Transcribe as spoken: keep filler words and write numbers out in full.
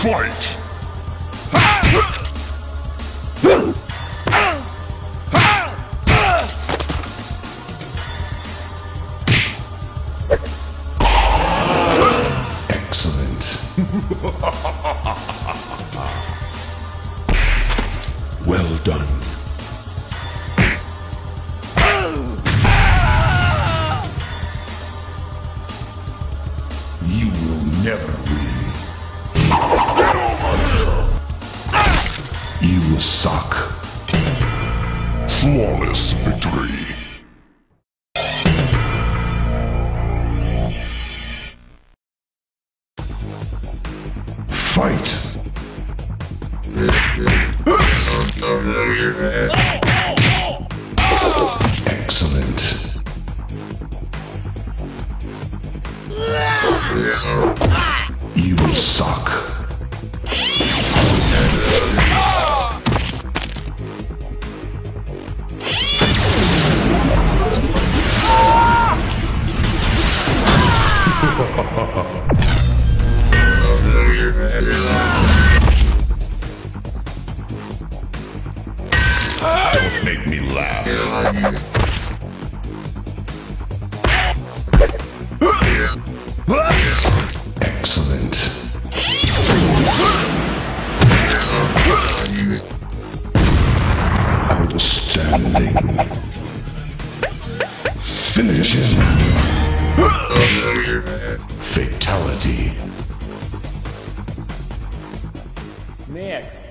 Fight! Excellent. Well done. You will never win. You will suck. Flawless victory. Fight. Excellent. You will suck. Don't make me laugh. Excellent. Outstanding. Finish him. Fatality. Next.